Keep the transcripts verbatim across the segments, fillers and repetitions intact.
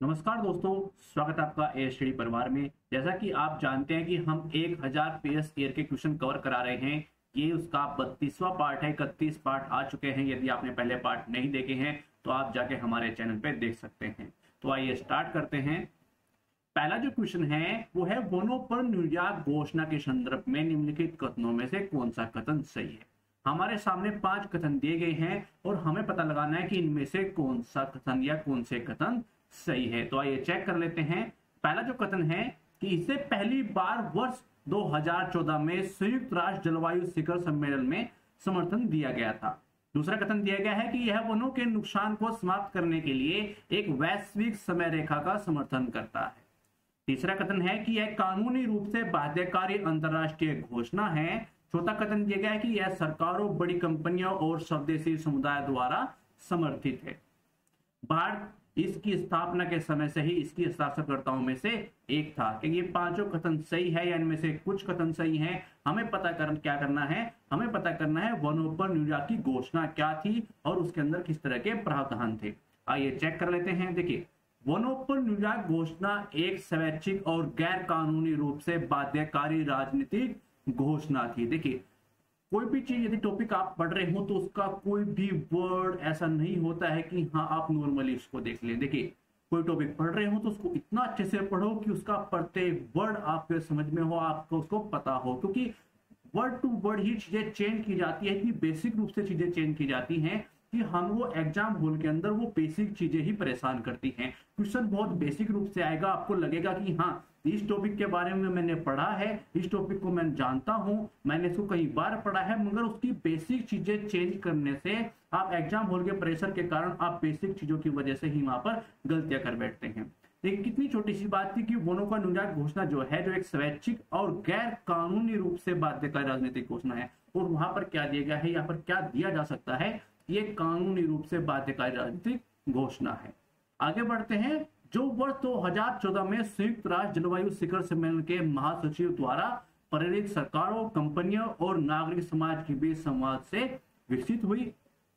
नमस्कार दोस्तों, स्वागत है आपका ए स्टडी परिवार में। जैसा कि आप जानते हैं कि हम एक हज़ार पीएस ईयर के क्वेश्चन कवर करा रहे हैं। ये उसका बत्तीसवां पार्ट है। इकतीस पार्ट आ चुके हैं। यदि आपने पहले पार्ट नहीं देखे हैं तो आप जाके हमारे चैनल पे देख सकते हैं। तो आइए स्टार्ट करते हैं। पहला जो क्वेश्चन है वो है वनों पर निर्यात घोषणा के संदर्भ में निम्नलिखित कथनों में से कौन सा कथन सही है। हमारे सामने पांच कथन दिए गए हैं और हमें पता लगाना है कि इनमें से कौन सा कथन या कौन से कथन सही है। तो आइए चेक कर लेते हैं। पहला जो कथन है कि इसे पहली बार वर्ष दो हज़ार चौदह में संयुक्त राष्ट्र जलवायु शिखर सम्मेलन में समर्थन दिया गया था। दूसरा कथन दिया गया है कि यह वनों के नुकसान को समाप्त करने के लिए एक वैश्विक समय रेखा का समर्थन करता है। तीसरा कथन है कि यह कानूनी रूप से बाध्यकारी अंतरराष्ट्रीय घोषणा है। चौथा कथन दिया गया है कि यह सरकारों, बड़ी कंपनियों और स्वदेशी समुदाय द्वारा समर्थित है। भारत इसकी स्थापना के समय से ही इसकी हस्ताक्षरकर्ताओं में से एक था। कि ये पांचों कथन सही है या इनमें से कुछ कथन सही हैं, हमें पता कर क्या करना है। हमें पता करना है वनों पर निर्यात की घोषणा क्या थी और उसके अंदर किस तरह के प्रावधान थे। आइए चेक कर लेते हैं। देखिए, वनों पर निर्यात घोषणा एक स्वैच्छिक और गैर कानूनी रूप से बाध्यकारी राजनीतिक घोषणा थी। देखिए, कोई भी चीज यदि टॉपिक आप पढ़ रहे हो तो उसका कोई भी वर्ड ऐसा नहीं होता है कि हाँ आप नॉर्मली उसको देख लें। देखिए, कोई टॉपिक पढ़ रहे हो तो उसको इतना अच्छे से पढ़ो कि उसका प्रत्येक वर्ड आपके समझ में हो, आपको उसको पता हो, क्योंकि वर्ड टू वर्ड ही चीजें चेंज की जाती है। इतनी बेसिक रूप से चीजें चेंज की जाती हैं कि हम वो एग्जाम हॉल के अंदर वो बेसिक चीजें ही परेशान करती हैं। क्वेश्चन बहुत बेसिक रूप से आएगा, आपको लगेगा कि हाँ इस टॉपिक के बारे में मैंने पढ़ा है, इस टॉपिक को मैं जानता हूं, मैंने इसको कई बार पढ़ा है, मगर उसकी बेसिक चीजें चेंज करने से आप एग्जाम हॉल के प्रेशर के कारण आप बेसिक चीजों की वजह से ही वहां पर गलतियां कर बैठते हैं। एक कितनी छोटी सी बात थी कि वनों का निर्यात घोषणा जो है, जो एक स्वैच्छिक और गैर कानूनी रूप से बाध्यकारी राजनीतिक घोषणा है, और वहां पर क्या दिया गया है, यहाँ पर क्या दिया जा सकता है, ये कानूनी रूप से बाध्यकारी राजनीतिक घोषणा है। आगे बढ़ते हैं। जो वर्ष दो हज़ार चौदह में संयुक्त राष्ट्र जलवायु शिखर सम्मेलन के महासचिव द्वारा प्रेरित सरकारों, कंपनियों और नागरिक समाज के बीच संवाद से विकसित हुई।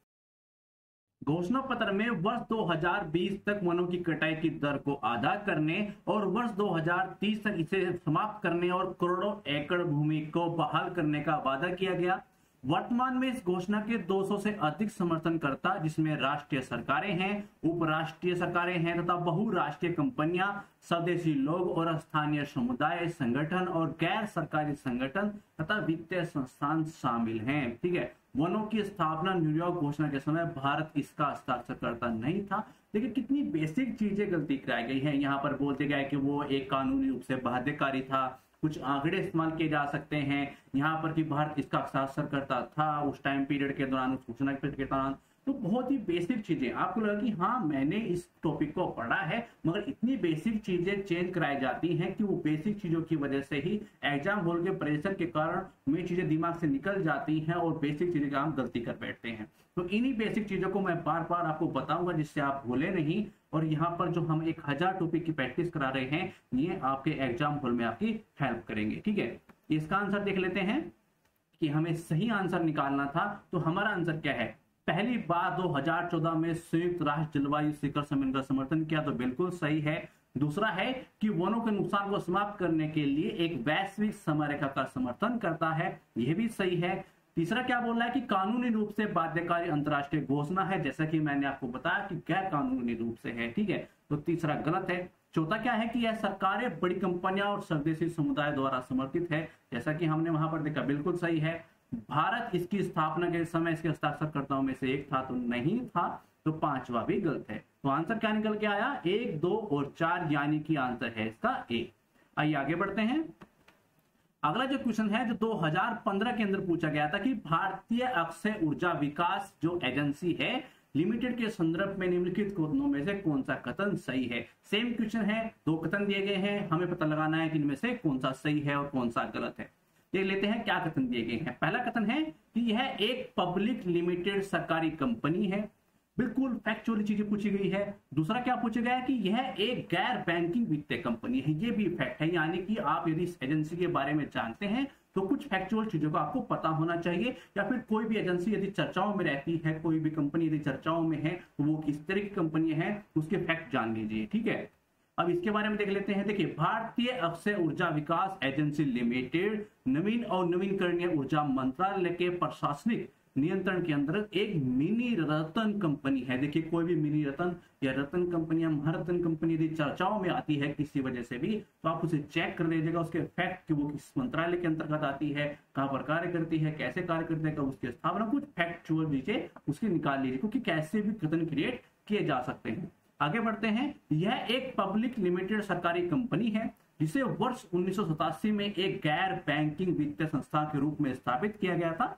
घोषणा पत्र में वर्ष दो हज़ार बीस तक वनों की कटाई की दर को आधा करने और वर्ष दो हज़ार तीस तक इसे समाप्त करने और करोड़ों एकड़ भूमि को बहाल करने का वादा किया गया। वर्तमान में इस घोषणा के दो सौ से अधिक समर्थनकर्ता, जिसमें राष्ट्रीय सरकारें हैं, उपराष्ट्रीय सरकारें हैं तथा बहुराष्ट्रीय कंपनियां, स्वदेशी लोग और स्थानीय समुदाय संगठन और गैर सरकारी संगठन तथा वित्तीय संस्थान शामिल हैं। ठीक है, वनों की स्थापना न्यूयॉर्क घोषणा के समय भारत इसका हस्ताक्षरकर्ता नहीं था। देखिए कितनी बेसिक चीजें गलती कराई गई है। यहाँ पर बोलते गए कि वो एक कानूनी रूप से बाध्यकारी था, कुछ आंकड़े इस्तेमाल किए जा सकते हैं यहाँ पर कि भारत इसका हस्ताक्षरकर्ता था उस टाइम पीरियड के दौरान, उस घोषणा के दौरान। तो बहुत ही बेसिक चीजें, आपको लगा कि हाँ मैंने इस टॉपिक को पढ़ा है, मगर इतनी बेसिक चीजें चेंज कराई जाती हैं कि वो बेसिक चीजों की वजह से ही एग्जाम हॉल के प्रेशर के कारण वे चीजें दिमाग से निकल जाती हैं और बेसिक चीजें का हम गलती कर बैठते हैं। तो इन्हीं बेसिक चीजों को मैं बार बार आपको बताऊंगा जिससे आप भूले नहीं। और यहाँ पर जो हम एक हजार टॉपिक की प्रैक्टिस करा रहे हैं, ये आपके एग्जाम हॉल में आपकी हेल्प करेंगे। ठीक है, इसका आंसर देख लेते हैं कि हमें सही आंसर निकालना था। तो हमारा आंसर क्या है, पहली बार दो हज़ार चौदह में संयुक्त राष्ट्र जलवायु शिखर सम्मेलन का समर्थन किया, तो बिल्कुल सही है। दूसरा है कि वनों के नुकसान को समाप्त करने के लिए एक वैश्विक समय रेखा का समर्थन करता है, यह भी सही है। तीसरा क्या बोल रहा है कि कानूनी रूप से बाध्यकारी अंतरराष्ट्रीय घोषणा है, जैसा कि मैंने आपको बताया कि गैर कानूनी रूप से है। ठीक है, तो तीसरा गलत है। चौथा क्या है कि यह सरकारें, बड़ी कंपनियां और स्वदेशी समुदाय द्वारा समर्थित है, जैसा कि हमने वहां पर देखा, बिल्कुल सही है। भारत इसकी स्थापना के समय इसके हस्ताक्षरकर्ताओं में से एक था, तो नहीं था, तो पांचवा भी गलत है। तो आंसर क्या निकल के आया, एक, दो और चार, यानी कि आंसर है इसका ए। आइए आगे बढ़ते हैं। अगला जो क्वेश्चन है जो दो हज़ार पंद्रह के अंदर पूछा गया था कि भारतीय अक्षय ऊर्जा विकास जो एजेंसी है लिमिटेड के संदर्भ में निम्नलिखित कथनों में से कौन सा कथन सही है। सेम क्वेश्चन है, दो कथन दिए गए हैं, हमें पता लगाना है कि इनमें से कौन सा सही है और कौन सा गलत है। देख लेते हैं क्या कथन दिए गए हैं। पहला कथन है कि यह एक पब्लिक लिमिटेड सरकारी कंपनी है, बिल्कुल फैक्चुअल चीजें पूछी गई है। दूसरा क्या पूछा गया है कि यह एक गैर बैंकिंग वित्तीय कंपनी है, ये भी फैक्ट है, यानी कि आप यदि इस एजेंसी के बारे में जानते हैं तो कुछ फैक्चुअल चीजों का आपको पता होना चाहिए, या फिर कोई भी एजेंसी यदि चर्चाओं में रहती है, कोई भी कंपनी यदि चर्चाओं में है, तो वो किस तरह की कंपनी है उसके फैक्ट जान लीजिए। ठीक है, अब इसके बारे में देख लेते हैं। देखिए, भारतीय अक्षय ऊर्जा विकास एजेंसी लिमिटेड नवीन और नवीनकरणीय ऊर्जा मंत्रालय के प्रशासनिक नियंत्रण के अंदर एक मिनी रतन कंपनी है। देखिए, कोई भी मिनी रतन या रतन कंपनी या महारतन कंपनी यदि चर्चाओं में आती है किसी वजह से भी, तो आप उसे चेक कर लीजिएगा उसके फैक्ट कि वो किस मंत्रालय के अंतर्गत आती है, कहां पर कार्य करती है, कैसे कार्य करती है, कब उसकी स्थापना, कुछ फैक्चुअल चीजें उसकी निकाल लीजिए, क्योंकि कैसे भी कथन क्रिएट किए जा सकते हैं। आगे बढ़ते हैं। यह एक पब्लिक लिमिटेड सरकारी कंपनी है जिसे वर्ष उन्नीस सौ सतासी में एक गैर बैंकिंग वित्तीय संस्था के रूप में स्थापित किया गया था,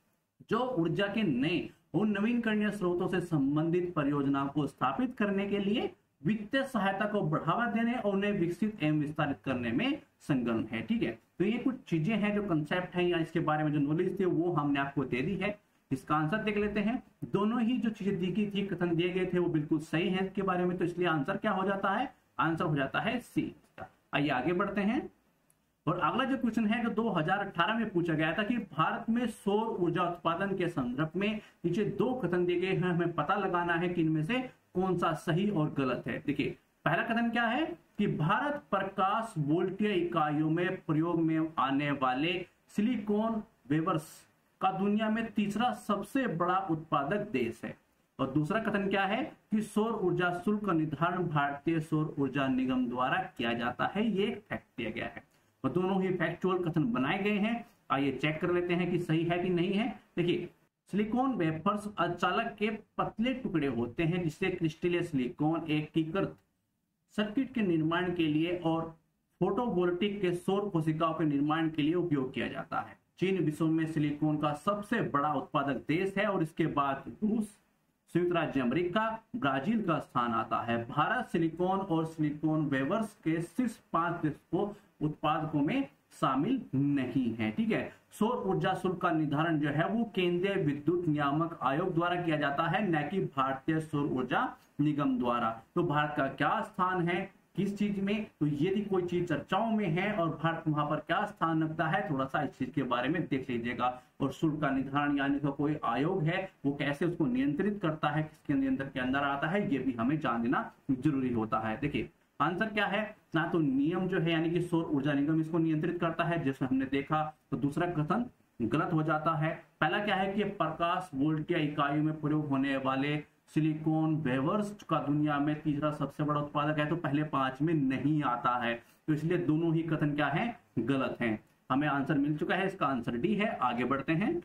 जो ऊर्जा के नए और नवीनकरणीय स्रोतों से संबंधित परियोजनाओं को स्थापित करने के लिए वित्तीय सहायता को बढ़ावा देने और उन्हें विकसित एवं विस्तारित करने में संलग्न है। ठीक है, तो ये कुछ चीजें हैं जो कंसेप्ट है या इसके बारे में जो नॉलेज थी वो हमने आपको दे दी है। इसका आंसर देख लेते हैं। दोनों ही जो चीजें दी गई थी, कथन दिए गए थे, वो बिल्कुल सही है इसके बारे में, तो इसलिए आंसर क्या हो जाता है, आंसर हो जाता है सी। आइए आगे बढ़ते हैं। और अगला जो क्वेश्चन है जो दो हज़ार अठारह में पूछा गया था कि भारत में सौर ऊर्जा उत्पादन के संदर्भ में नीचे दो कथन दिए गए हैं, हमें पता लगाना है कि इनमें से कौन सा सही और गलत है। देखिए, पहला कथन क्या है कि भारत प्रकाश वोल्टीय इकाइयों में प्रयोग में आने वाले सिलिकॉन वेवर्स का दुनिया में तीसरा सबसे बड़ा उत्पादक देश है। और दूसरा कथन क्या है कि सौर ऊर्जा शुल्क का निर्धारण भारतीय सौर ऊर्जा निगम द्वारा किया जाता है। ये फैक्ट दिया गया है और दोनों ही फैक्चुअल कथन बनाए गए हैं। आइए चेक कर लेते हैं कि सही है कि नहीं है। देखिए, सिलिकॉन वेफर्स अर्धचालक के पतले टुकड़े होते हैं जिससे क्रिस्टलीय सिलिकॉन एकीकृत सर्किट के निर्माण के लिए और फोटोवोल्टिक के सौर कोशिकाओं के निर्माण के लिए उपयोग किया जाता है। चीन विश्व में सिलिकॉन का सबसे बड़ा उत्पादक देश है और इसके बाद रूस, संयुक्त राज्य अमेरिका, ब्राजील का स्थान आता है। भारत सिलिकॉन और सिलिकॉन वेवर्स के शीर्ष पांच देशों उत्पादकों में शामिल नहीं है। ठीक है, सौर ऊर्जा शुल्क का निर्धारण जो है वो केंद्रीय विद्युत नियामक आयोग द्वारा किया जाता है, न कि भारतीय सौर ऊर्जा निगम द्वारा। तो भारत का क्या स्थान है किस चीज में, तो यदि कोई चीज चर्चाओं में है और भारत वहां पर क्या स्थान रखता है, थोड़ा सा इस चीज के बारे में देख लीजिएगा। और शुल्क का निर्धारण यानी तो कोई आयोग है वो कैसे उसको नियंत्रित करता है, किसके नियंत्रण के अंदर आता है, ये भी हमें जान लेना जरूरी होता है। देखिए, आंसर क्या है, ना तो नियम जो है यानी कि सौर ऊर्जा निगम इसको नियंत्रित करता है जैसे हमने देखा, तो दूसरा कथन गलत हो जाता है। पहला क्या है कि प्रकाश वोल्टीय इकाइयों में प्रयोग होने वाले सिलिकॉन वेवर्स का दुनिया में तीसरा सबसे बड़ा उत्पादक है, तो पहले पांच में नहीं आता है, तो इसलिए दोनों ही कथन क्या है, गलत हैं। हमें आंसर मिल चुका है, इसका आंसर डी है। आगे बढ़ते हैं।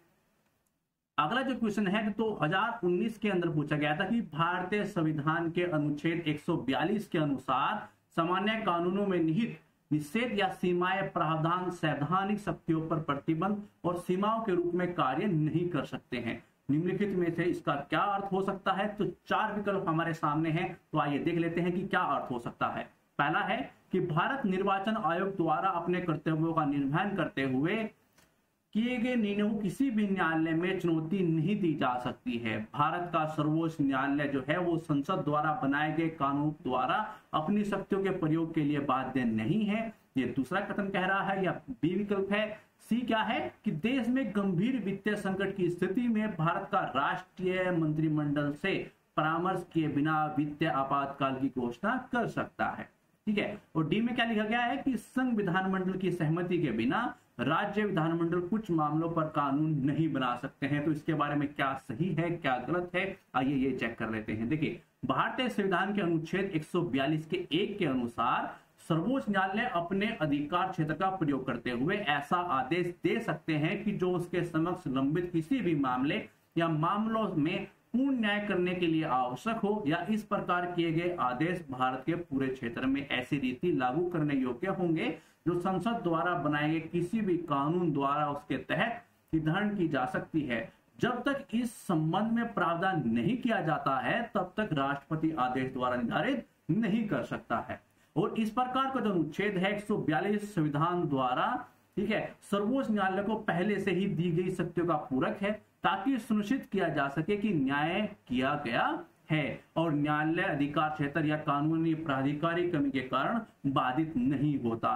अगला जो क्वेश्चन है तो दो हज़ार उन्नीस के अंदर पूछा गया था कि भारतीय संविधान के अनुच्छेद एक सौ बयालीस के अनुसार सामान्य कानूनों में निहित निषेध या सीमाएं प्रावधान सैद्धांतिक शक्तियों पर प्रतिबंध और सीमाओं के रूप में कार्य नहीं कर सकते हैं। निम्नलिखित में से इसका क्या अर्थ हो सकता है, तो चार विकल्प हमारे सामने हैं, तो आइए देख लेते हैं कि क्या अर्थ हो सकता है। पहला है कि भारत निर्वाचन आयोग द्वारा अपने कर्तव्यों का निर्वहन करते हुए किए गए निर्णयों को किसी भी न्यायालय में चुनौती नहीं दी जा सकती है। भारत का सर्वोच्च न्यायालय जो है वो संसद द्वारा बनाए गए कानून द्वारा अपनी शक्तियों के प्रयोग के लिए बाध्य नहीं है। ये दूसरा कथन कह रहा है, या बी विकल्प है। सी क्या है कि देश में गंभीर वित्तीय संकट की स्थिति में भारत का राष्ट्रीय मंत्रिमंडल से परामर्श किए बिना वित्तीय आपातकाल की घोषणा कर सकता है। ठीक है, और डी में क्या लिखा गया है कि संघ विधानमंडल की सहमति के बिना राज्य विधानमंडल कुछ मामलों पर कानून नहीं बना सकते हैं। तो इसके बारे में क्या सही है क्या गलत है, आइए ये चेक कर लेते हैं। देखिए, भारतीय संविधान के अनुच्छेद एक सौ बयालीस के एक के अनुसार सर्वोच्च न्यायालय अपने अधिकार क्षेत्र का प्रयोग करते हुए ऐसा आदेश दे सकते हैं कि जो उसके समक्ष लंबित किसी भी मामले या मामलों में पूर्ण न्याय करने के लिए आवश्यक हो, या इस प्रकार किए गए आदेश भारत के पूरे क्षेत्र में ऐसी रीति लागू करने योग्य होंगे जो संसद द्वारा बनाए गए किसी भी कानून द्वारा उसके तहत निर्धारण की जा सकती है। जब तक इस संबंध में प्रावधान नहीं किया जाता है तब तक राष्ट्रपति आदेश द्वारा निर्धारित नहीं कर सकता है। और इस प्रकार का जो अनुच्छेद है एक सौ बयालीस संविधान द्वारा, ठीक है, सर्वोच्च न्यायालय को पहले से ही दी गई शक्तियों का पूरक है ताकि सुनिश्चित किया जा सके कि न्याय किया गया है और न्यायालय अधिकार क्षेत्र या कानूनी प्राधिकारी कमी के कारण बाधित नहीं होता है।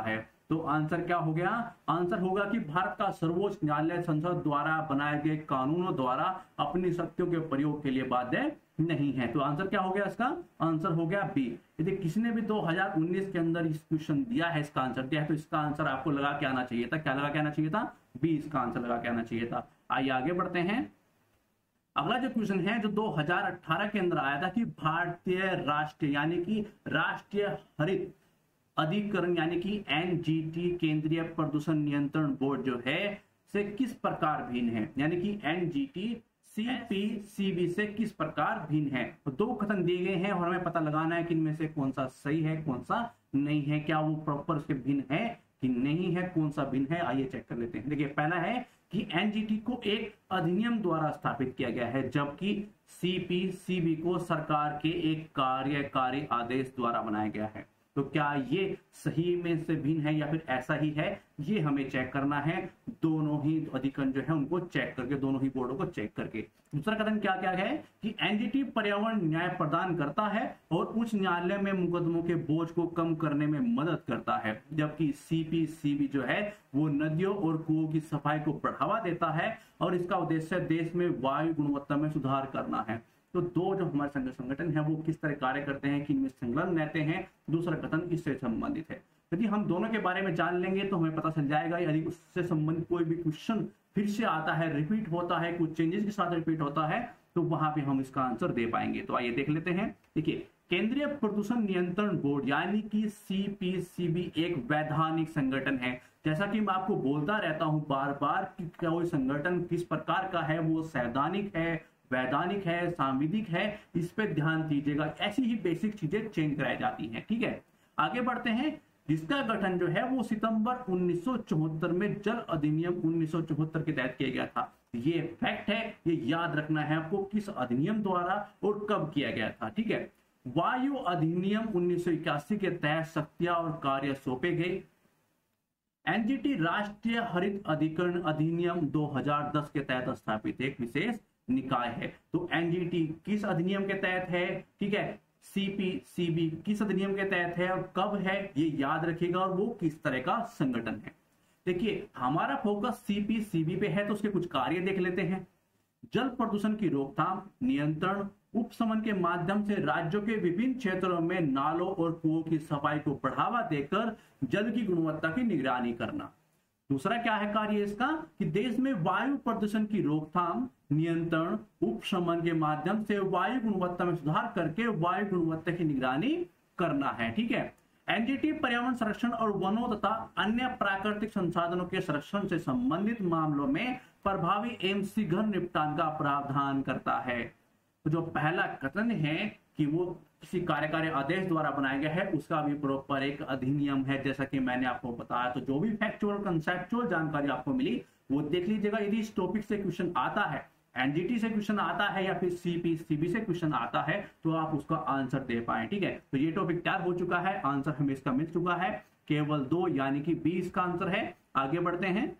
तो आंसर क्या हो गया? आंसर होगा कि भारत का सर्वोच्च न्यायालय संसद द्वारा बनाए गए कानूनों द्वारा अपनी शक्तियों के प्रयोग के लिए बाध्य नहीं है। तो आंसर क्या हो गया इसका? आंसर हो गया बी। यदि किसी ने भी दो हज़ार उन्नीस के अंदर इस क्वेश्चन दिया है, इसका आंसर दिया है, तो इसका आंसर आपको लगा के आना चाहिए था। क्या लगा के आना चाहिए था? बी इसका आंसर लगा के आना चाहिए था। आइए आगे बढ़ते हैं। अगला जो क्वेश्चन है जो दो हज़ार अठारह के अंदर आया था कि भारतीय राष्ट्रीय यानी कि राष्ट्रीय हरित अधिकरण यानी कि एनजीटी केंद्रीय प्रदूषण नियंत्रण बोर्ड जो है से किस प्रकार भिन्न है, यानी कि एनजीटी सीपीसीबी से किस प्रकार भिन्न है। तो दो कथन दिए गए हैं और हमें पता लगाना है कि इनमें से कौन सा सही है कौन सा नहीं है, क्या वो प्रॉपर उसके भिन्न है कि नहीं है, कौन सा भिन्न है। आइए चेक कर लेते हैं। देखिए पहला है कि एनजीटी को एक अधिनियम द्वारा स्थापित किया गया है, जबकि सीपीसीबी को सरकार के एक कार्यकारी आदेश द्वारा बनाया गया है। तो क्या ये सही में से भिन्न है या फिर ऐसा ही है, ये हमें चेक करना है। दोनों ही अधिकरण जो है उनको चेक करके, दोनों ही बोर्डों को चेक करके। दूसरा कथन क्या क्या है कि एनजीटी पर्यावरण न्याय प्रदान करता है और उच्च न्यायालय में मुकदमों के बोझ को कम करने में मदद करता है, जबकि सीपीसीबी जो है वो नदियों और कुओं की सफाई को बढ़ावा देता है और इसका उद्देश्य देश में वायु गुणवत्ता में सुधार करना है। तो दो जो हमारे संगठन है वो किस तरह कार्य करते हैं, कि इनमें संलग्न रहते हैं। दूसरा कथन इससे संबंधित है। यदि हम दोनों के बारे में जान लेंगे तो हमें पता चल जाएगा। यदि उससे संबंधित कोई भी क्वेश्चन फिर से आता है, रिपीट होता है, कुछ चेंजेस के साथ रिपीट होता है, तो वहां पे हम इसका आंसर दे पाएंगे। तो आइए देख लेते हैं। देखिए केंद्रीय प्रदूषण नियंत्रण बोर्ड यानी कि सीपीसीबी एक वैधानिक संगठन है। जैसा कि मैं आपको बोलता रहता हूं बार बार कि कोई संगठन किस प्रकार का है, वो सैद्धांतिक है, वैधानिक है, सांविधिक है, इस पे ध्यान दीजिएगा। ऐसी ही बेसिक चीजें चेंज कराई जाती हैं। ठीक है, आगे बढ़ते हैं। जिसका गठन जो है वो सितंबर उन्नीस सौ चौहत्तर में जल अधिनियम उन्नीस सौ चौहत्तर के तहत किया गया था। ये फैक्ट है, ये याद रखना है आपको, किस अधिनियम द्वारा और कब किया गया था। ठीक है, वायु अधिनियम उन्नीस सौ इक्यासी के तहत शक्तियां और कार्य सौंपे गए। एनजीटी राष्ट्रीय हरित अधिकरण अधिनियम दो हज़ार दस के तहत स्थापित एक विशेष निकाय है। तो एनजीटी किस अधिनियम के तहत है, ठीक है, सीपीसीबी किस अधिनियम के तहत है और कब है, ये याद रखिएगा, और वो किस तरह का संगठन है। देखिए हमारा फोकस सीपीसीबी पे है, तो उसके कुछ कार्य देख लेते हैं। जल प्रदूषण की रोकथाम, नियंत्रण, उपशमन के माध्यम से राज्यों के विभिन्न क्षेत्रों में नालों और कुओं की सफाई को बढ़ावा देकर जल की गुणवत्ता की निगरानी करना। दूसरा क्या है कार्य इसका, कि देश में वायु प्रदूषण की रोकथाम, नियंत्रण, उपशमन के माध्यम से वायु गुणवत्ता में सुधार करके वायु गुणवत्ता की निगरानी करना है। ठीक है, एनजीटी पर्यावरण संरक्षण और वनों तथा अन्य प्राकृतिक संसाधनों के संरक्षण से संबंधित मामलों में प्रभावी एवं शीघ्र निपटान का प्रावधान करता है। तो जो पहला कथन है कि वो किसी कार्यकारी आदेश द्वारा बनाया गया है, उसका भी प्रॉपर एक अधिनियम है, जैसा कि मैंने आपको बताया। तो जो भी फैक्चुअल कंसेप्चुअल जानकारी आपको मिली वो देख लीजिएगा। यदि इस टॉपिक से क्वेश्चन आता है, एनजीटी से क्वेश्चन आता है या फिर सीपीसीबी से क्वेश्चन आता है, तो आप उसका आंसर दे पाए। ठीक है, तो ये टॉपिक तैयार हो चुका है, आंसर हमें इसका मिल चुका है, केवल दो यानी कि बी इसका आंसर है। आगे बढ़ते हैं।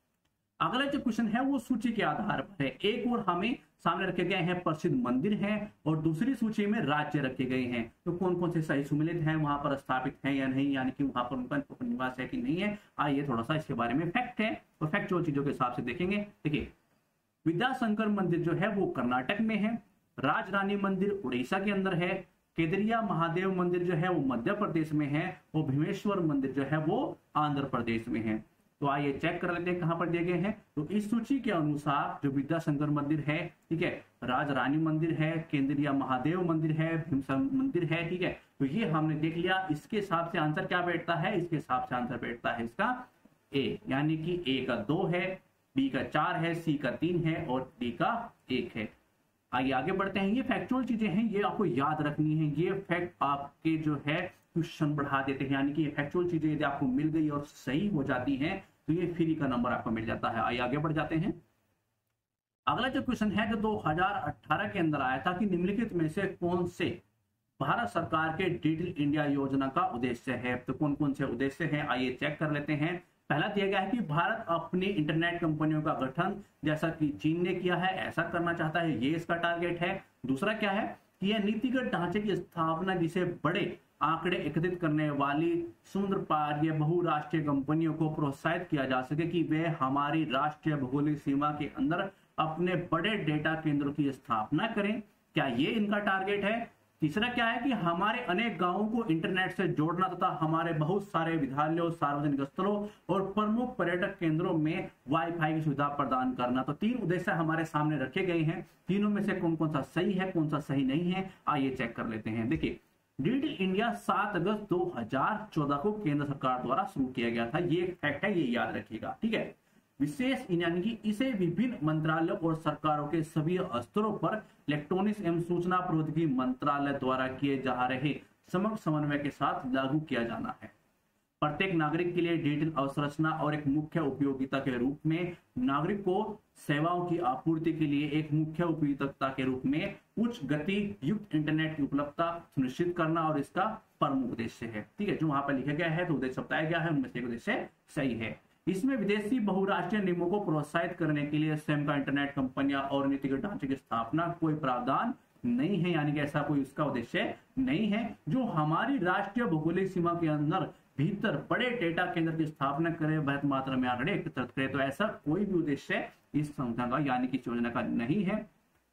अगला जो क्वेश्चन है वो सूची के आधार पर है। एक और हमें सामने रखे गए हैं प्रसिद्ध मंदिर हैं और दूसरी सूची में राज्य रखे गए हैं। तो कौन कौन से सही सुमेलित हैं, वहां पर स्थापित हैं या नहीं, यानी कि वहां पर उनका निवास है कि नहीं है। आइए थोड़ा सा इसके बारे में फैक्ट है और फैक्चुअल चीजों के हिसाब से देखेंगे। देखिए विद्याशंकर मंदिर जो है वो कर्नाटक में है, राजरानी मंदिर उड़ीसा के अंदर है, केदरिया महादेव मंदिर जो है वो मध्य प्रदेश में है और भीमेश्वर मंदिर जो है वो आंध्र प्रदेश में है। तो आइए चेक कर लेते हैं कहां पर दिए गए हैं। तो इस सूची के अनुसार जो विद्याशंकर मंदिर है, ठीक है, राजरानी मंदिर है, केंद्रीय महादेव मंदिर है, भीमसर मंदिर है, ठीक है, तो ये हमने देख लिया। इसके हिसाब से आंसर क्या बैठता है, इसके हिसाब से आंसर बैठता है इसका ए, यानी कि ए का दो है, बी का चार है, सी का तीन है और डी का एक है। आइए आगे बढ़ते हैं। ये फैक्चुअल चीजें हैं, ये आपको याद रखनी है। ये फैक्ट आपके जो है क्वेश्चन बढ़ा देते हैं, यानी कि ये फैक्चुअल चीजें यदि आपको मिल गई और सही हो जाती हैं तो ये फ्री का नंबर आपको मिल जाता है। आइए आगे बढ़ जाते हैं। अगला जो क्वेश्चन है जो दो हज़ार अठारह के अंदर आया था कि निम्नलिखित में से कौन से भारत सरकार के डिजिटल इंडिया योजना का उद्देश्य है। तो कौन कौन से उद्देश्य हैं आइए चेक कर लेते हैं। पहला दिया गया है कि भारत अपनी इंटरनेट कंपनियों का गठन जैसा कि चीन ने किया है ऐसा करना चाहता है, ये इसका टारगेट है। दूसरा क्या है कि यह नीतिगत ढांचे की स्थापना जिसे बड़े आंकड़े एकत्रित करने वाली समुद्र पार या बहुराष्ट्रीय कंपनियों को प्रोत्साहित किया जा सके कि वे हमारी राष्ट्रीय भौगोलिक सीमा के अंदर अपने बड़े डेटा केंद्रों की स्थापना करें। क्या ये इनका टारगेट है? तीसरा क्या है कि हमारे अनेक गांवों को इंटरनेट से जोड़ना तथा हमारे बहुत सारे विद्यालयों, सार्वजनिक स्थलों और प्रमुख पर्यटक केंद्रों में वाईफाई की सुविधा प्रदान करना। तो तीन उद्देश्य हमारे सामने रखे गए हैं। तीनों में से कौन कौन सा सही है, कौन सा सही नहीं है, आइए चेक कर लेते हैं। देखिए, डिजिटल इंडिया सात अगस्त दो हजार चौदह को केंद्र सरकार द्वारा शुरू किया गया था। ये एक फैक्ट है, ये याद रखिएगा, ठीक है। विशेष यानी कि इसे विभिन्न मंत्रालयों और सरकारों के सभी स्तरों पर इलेक्ट्रॉनिक्स एवं सूचना प्रौद्योगिकी मंत्रालय द्वारा किए जा रहे समग्र समन्वय के साथ लागू किया जाना है। प्रत्येक नागरिक के लिए डिजिटल अवसंरचना और एक मुख्य उपयोगिता के रूप में नागरिक को सेवाओं की आपूर्ति के लिए एक मुख्य उपयोगिता के रूप में उच्च गति युक्त इंटरनेट की उपलब्धता सुनिश्चित करना और इसका प्रमुख उद्देश्य है। ठीक है, जो वहां पर लिखा गया है तो उद्देश्य बताया गया है, उनमें से एक उद्देश्य सही है। इसमें विदेशी बहुराष्ट्रीय नियमों को प्रोत्साहित करने के लिए स्वयं का इंटरनेट कंपनियां और नीतिगत ढांचे की स्थापना कोई प्रावधान नहीं है, यानी कि ऐसा कोई उसका उद्देश्य नहीं है। जो हमारी राष्ट्रीय भौगोलिक सीमा के अंदर भीतर बड़े डेटा केंद्र की स्थापना करे, बहुत मात्रा में आंकड़े एकत्रित करे, तो ऐसा कोई भी उद्देश्य इस संस्था का यानी कि योजना का नहीं है।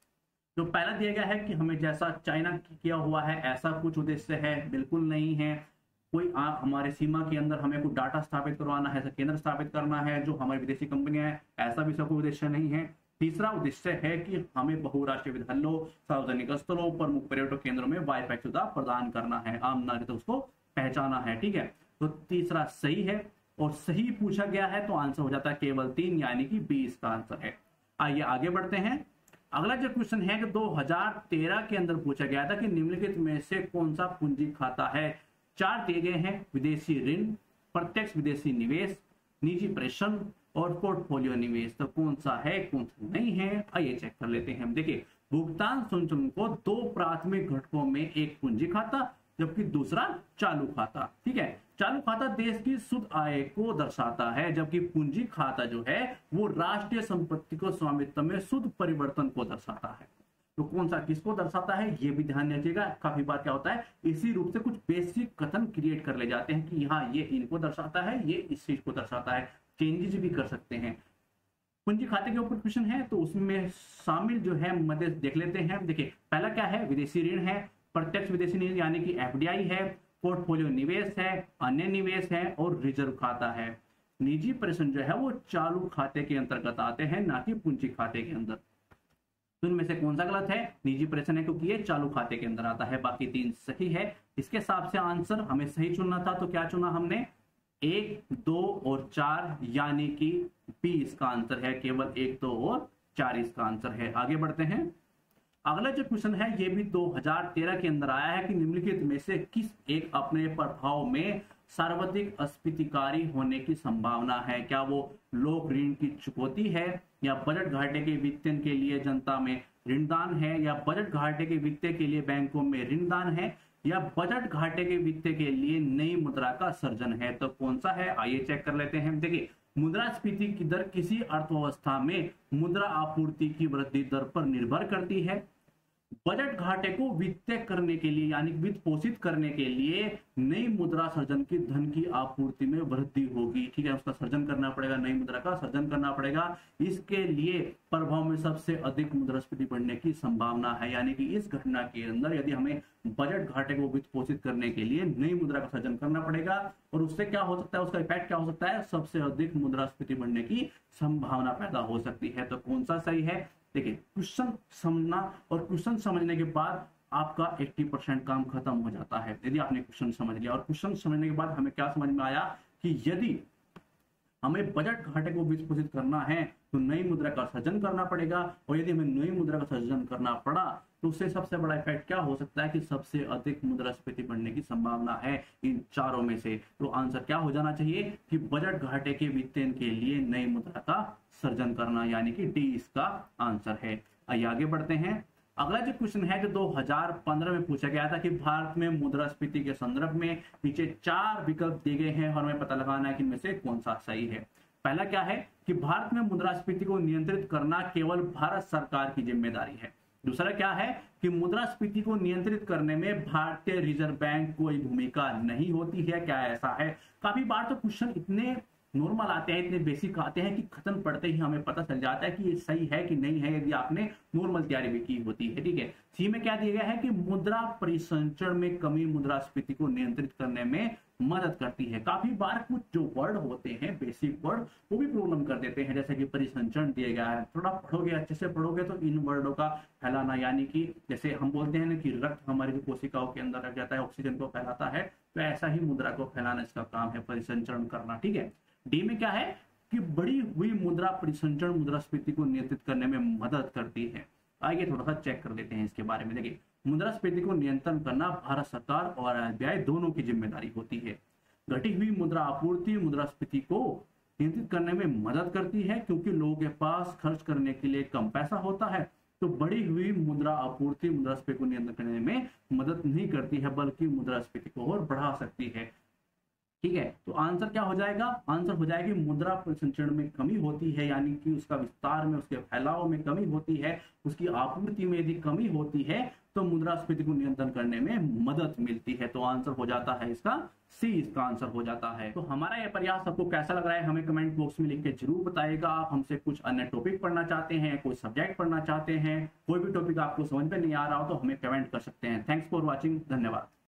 जो पहला दिया गया है कि हमें जैसा चाइना किया हुआ है ऐसा कुछ उद्देश्य है, बिल्कुल नहीं है। कोई आ, हमारे सीमा के अंदर हमें कोई डाटा स्थापित करवाना है, ऐसा केंद्र स्थापित करना है जो हमारी विदेशी कंपनियां हैं, ऐसा भी कोई उद्देश्य नहीं है। तीसरा उद्देश्य है कि हमें बहुराष्ट्रीय विद्यालयों, सार्वजनिक स्थलों, प्रमुख पर्यटक केंद्रों में वाईफाई सुविधा प्रदान करना है, आम नागरिक तो उसको पहचाना है। ठीक है, तो तीसरा सही है और सही पूछा गया है तो आंसर हो जाता है केवल तीन, यानी कि बी इसका आंसर है। आइए आगे बढ़ते हैं। अगला जो क्वेश्चन है कि दो हजार तेरह के अंदर पूछा गया था कि निम्नलिखित में से कौन सा पूंजी खाता है। चार दिए गए हैं, विदेशी ऋण, प्रत्यक्ष विदेशी निवेश, निजी प्रेषण और पोर्टफोलियो निवेश। तो कौन सा है, कौन सा नहीं है, आइए चेक कर लेते हैं। देखिए, भुगतान संचलन को दो प्राथमिक घटकों में, एक पूंजी खाता जबकि दूसरा चालू खाता। ठीक है, चालू खाता देश की शुद्ध आय को दर्शाता है, जबकि पूंजी खाता जो है वो राष्ट्रीय संपत्ति को स्वामित्व में शुद्ध परिवर्तन को दर्शाता है। तो कौन सा किसको दर्शाता है ये भी ध्यान रखिएगा। काफी बार क्या होता है, इसी रूप से कुछ बेसिक कथन क्रिएट कर ले जाते हैं कि हाँ ये इनको दर्शाता है, ये इस चीज को दर्शाता है, चेंजेस भी कर सकते हैं। पूंजी खाते के ऊपर क्वेश्चन है तो उसमें शामिल जो है मध्य देख लेते हैं। देखिए, पहला क्या है, विदेशी ऋण है, प्रत्यक्ष विदेशी निवेश यानी कि एफडीआई है, पोर्टफोलियो निवेश है, अन्य निवेश है और रिजर्व खाता है। निजी प्रेषण जो है वो चालू खाते के अंतर्गत आते हैं, ना कि पूंजी खाते के अंदर। तो इनमें से कौन सा गलत है, निजी प्रेषण है क्योंकि ये चालू खाते के अंदर आता है, बाकी तीन सही है। इसके हिसाब से आंसर हमें सही चुनना था, तो क्या चुना हमने, एक, दो और चार, यानी कि बी इसका आंसर है। केवल एक, दो और चार इसका आंसर है। आगे बढ़ते हैं। अगला जो क्वेश्चन है ये भी दो हजार तेरह के अंदर आया है कि निम्नलिखित में से किस एक अपने प्रभाव में सर्वाधिक अस्फीतिकारी होने की संभावना है। क्या वो लोक ऋण की चुकौती है, या बजट घाटे के वित्तन के लिए जनता में ऋणदान है, या बजट घाटे के वित्त के लिए बैंकों में ऋणदान है, या बजट घाटे के वित्त के लिए नई मुद्रा का सर्जन है। तो कौन सा है, आइए चेक कर लेते हैं। देखिए, मुद्रास्फीति की दर किसी अर्थव्यवस्था में मुद्रा आपूर्ति की वृद्धि दर पर निर्भर करती है। बजट घाटे को वित्त करने के लिए यानी वित्त पोषित करने के लिए नई मुद्रा सर्जन की धन की आपूर्ति में वृद्धि होगी। ठीक है, उसका सर्जन करना पड़ेगा, नई मुद्रा का सर्जन करना पड़ेगा। इसके लिए प्रभाव में सबसे अधिक मुद्रास्फीति बढ़ने की संभावना है, यानी कि इस घटना के अंदर यदि हमें बजट घाटे को वित्त पोषित करने के लिए नई मुद्रा का सर्जन करना पड़ेगा और उससे क्या हो सकता है, उसका इफेक्ट क्या हो सकता है, सबसे अधिक मुद्रास्फीति बढ़ने की संभावना पैदा हो सकती है। तो कौन सा सही है। देखिए, क्वेश्चन समझना और क्वेश्चन समझने के बाद आपका अस्सी परसेंट काम खत्म हो जाता है यदि आपने क्वेश्चन समझ लिया। और क्वेश्चन समझने के बाद हमें क्या समझ में आया कि यदि हमें बजट घाटे को वित्त पोषित करना है तो नई मुद्रा का सर्जन करना पड़ेगा, और यदि हमें नई मुद्रा का सर्जन करना पड़ा तो उससे सबसे बड़ा इफेक्ट क्या हो सकता है कि सबसे अधिक मुद्रास्फीति बढ़ने की संभावना है इन चारों में से। तो आंसर क्या हो जाना चाहिए कि बजट घाटे के वित्तन के लिए नई मुद्रा का सर्जन करना, यानी कि डी इसका आंसर है। आइए आगे बढ़ते हैं। अगला जो क्वेश्चन है जो दो हजार पंद्रह में पूछा गया था कि भारत में मुद्रास्फीति के संदर्भ में नीचे चार विकल्प दिए गए हैं और हमें पता लगाना है कि इनमें से कौन सा सही है। पहला क्या है कि भारत में मुद्रास्फीति को नियंत्रित करना केवल भारत सरकार की जिम्मेदारी है। दूसरा क्या है कि मुद्रास्फीति को नियंत्रित करने में भारतीय रिजर्व बैंक कोई भूमिका नहीं होती है। क्या ऐसा है? काफी बार तो क्वेश्चन इतने नॉर्मल आते हैं, इतने बेसिक आते हैं कि खत्म पढ़ते ही हमें पता चल जाता है कि ये सही है कि नहीं है, यदि आपने नॉर्मल तैयारी भी की होती है। ठीक है, सी में क्या दिया गया है कि मुद्रा परिसंचरण में कमी मुद्रास्फीति को नियंत्रित करने में मदद करती है। काफी बार कुछ जो वर्ड होते हैं बेसिक वर्ड वो भी प्रॉब्लम कर देते हैं, जैसे कि परिसंचरण दिया गया है, थोड़ा पढ़ोगे अच्छे से पढ़ोगे तो इन वर्डों का फैलाना, यानी कि जैसे हम बोलते हैं ना कि रक्त हमारी जो कोशिकाओं के अंदर रख जाता है, ऑक्सीजन को फैलाता है, तो ऐसा ही मुद्रा को फैलाना इसका काम है, परिसंचरण करना। ठीक है, डी में क्या है कि बढ़ी हुई मुद्रा परिसंचरण मुद्रास्फीति को नियंत्रित करने में मदद करती है। आइए थोड़ा सा चेक कर लेते हैं इसके बारे में। देखिए, मुद्रास्फीति को नियंत्रण करना भारत सरकार और आरबीआई दोनों की जिम्मेदारी होती है। घटी हुई मुद्रा आपूर्ति मुद्रास्फीति को नियंत्रित करने में मदद करती है, क्योंकि लोगों के पास खर्च करने के लिए कम पैसा होता है। तो बढ़ी हुई मुद्रा आपूर्ति मुद्रास्फीति को नियंत्रित करने में मदद नहीं करती है, बल्कि मुद्रास्फीति को और बढ़ा सकती है। ठीक है, तो आंसर क्या हो जाएगा? आंसर हो जाएगी मुद्रा परिसंचरण में कमी होती है, यानी कि उसका विस्तार में, उसके फैलाव में कमी होती है, उसकी आपूर्ति में यदि कमी होती है तो मुद्रास्फीति को नियंत्रण करने में मदद मिलती है। तो आंसर हो जाता है इसका सी, इसका आंसर हो जाता है। तो हमारा यह प्रयास आपको कैसा लग रहा है हमें कमेंट बॉक्स में लिख के जरूर बताइएगा। आप हमसे कुछ अन्य टॉपिक पढ़ना चाहते हैं, कोई सब्जेक्ट पढ़ना चाहते हैं, कोई भी टॉपिक आपको समझ में नहीं आ रहा हो तो हमें कमेंट कर सकते हैं। थैंक्स फॉर वॉचिंग, धन्यवाद।